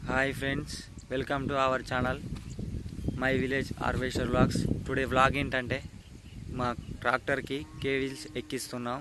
Hi friends, welcome to our channel My Village Harvester Vlogs. Today vlog ఏంటంటే మా tractor కి కేవిల్స్ ఎక్కిస్తున్నాం.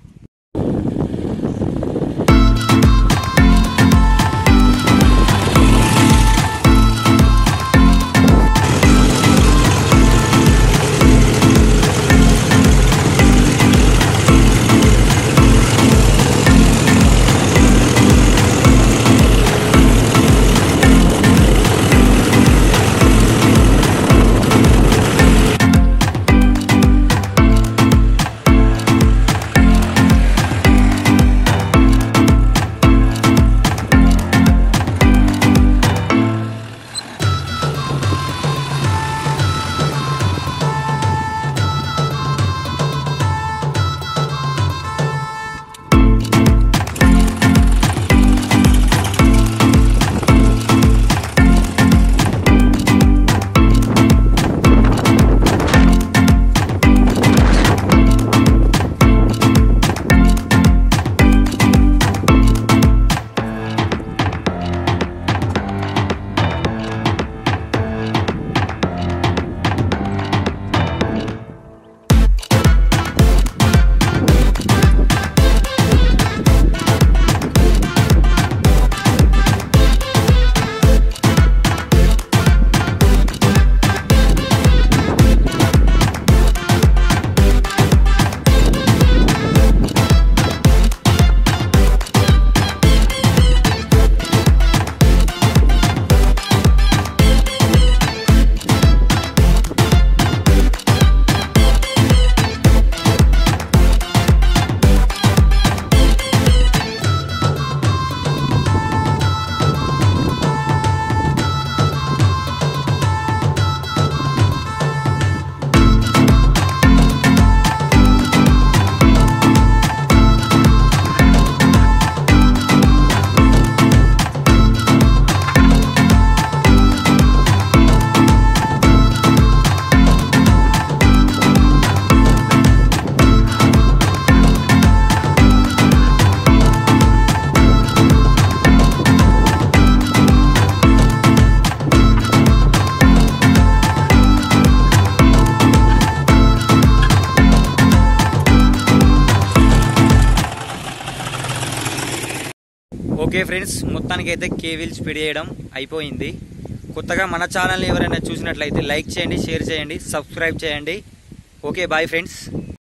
Okay friends, మొత్తానికి అయితే కేవిల్స్ స్పీడ్ చేయడం అయిపోయింది. కొత్తగా మన ఛానల్ని ఎవరైనా చూసినట్లయితే లైక్ చేయండి, షేర్ చేయండి, సబ్స్క్రైబ్ చేయండి. Okay, bye friends.